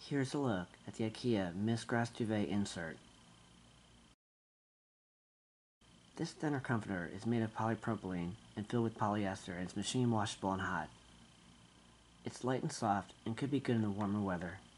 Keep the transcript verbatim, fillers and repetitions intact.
Here's a look at the Ikea Myskgras Duvet insert. This thinner comforter is made of polypropylene and filled with polyester and is machine washable and hot. It's light and soft and could be good in the warmer weather.